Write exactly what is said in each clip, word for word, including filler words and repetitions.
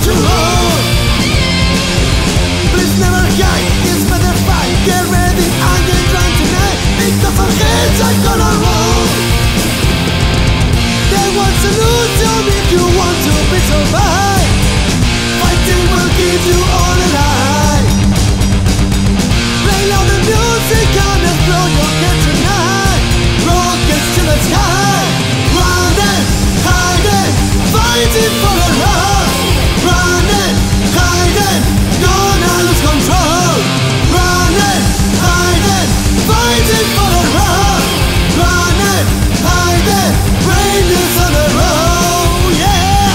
to roll. Please never hide, it's better fight. Get ready and get drunk tonight, because our heads are gonna roll. There was a solution if you want to be survived. Fighting will keep you all alive. Play loud the music and explode your head tonight. Rockets to the sky, running, hiding, fighting for the love. Running, hiding, gonna lose control. Running, hiding, fighting for the love. Running, hiding, rain is on the road, yeah.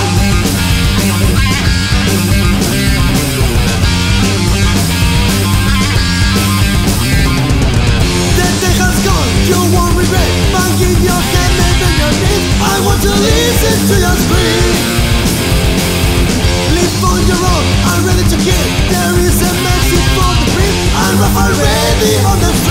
The day has gone, you won't regret. Banging your head, maybe your knees. I want to listen to your scream. Live on your own, I'm ready to kill. There is a message for the dream. I'm rough already on the